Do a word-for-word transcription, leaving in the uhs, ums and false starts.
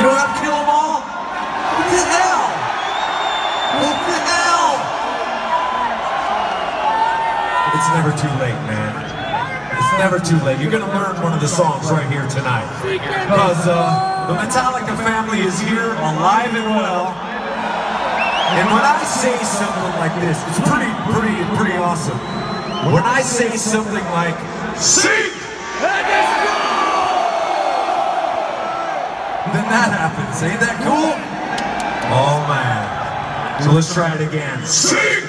don't have to kill them all? What the hell? What the hell? It's never too late, man. It's never too late. You're gonna learn one of the songs right here tonight. Because uh, the Metallica family is here, alive and well. And when I say something like this, it's pretty, pretty, pretty awesome. When I say something like, sing! Then that happens. Ain't that cool? Oh man. So let's try it again. Sing!